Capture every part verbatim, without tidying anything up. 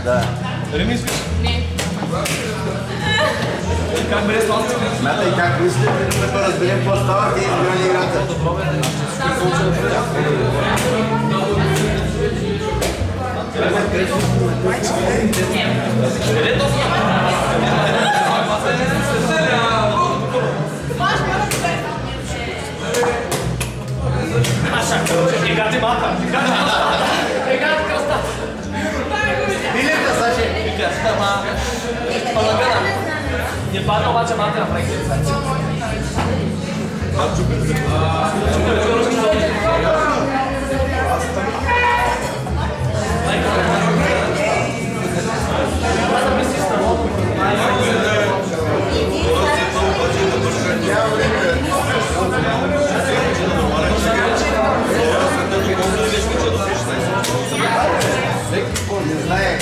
Да. Дали мислиш? Не. Как бъде с това? Смятай как мислиш, като разберем какво става, ти избирани играта. Къде то си? Маша, играти мата. Играти кръста. Билета, Саши! Кръста, ма. Палагана. Не падна обаче мата на проекта. Не знае.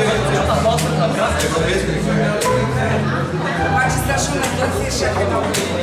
Обаче Саша на този шеф е много.